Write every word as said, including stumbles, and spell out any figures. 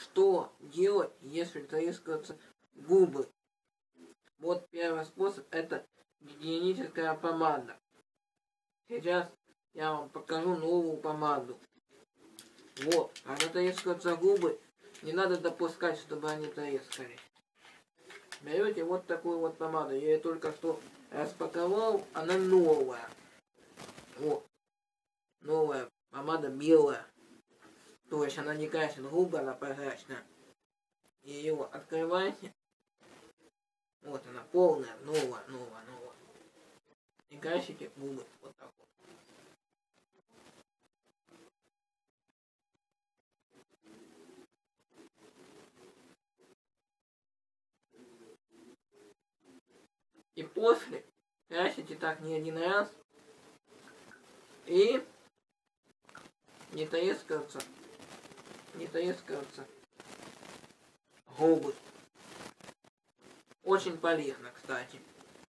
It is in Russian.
Что делать, если трескаются губы? Вот первый способ — это гигиеническая помада. Сейчас я вам покажу новую помаду. Вот, когда трескаются губы, не надо допускать, чтобы они трескались. Берете вот такую вот помаду. Я ее только что распаковал, она новая. Вот, новая помада белая. То есть она не красит губы, она прозрачная. Ее открываете. Вот она полная, новая, новая, новая. И красите губы вот так вот. И после красите так не один раз. И не трескаются, не трескаются губы. Очень полезно, кстати.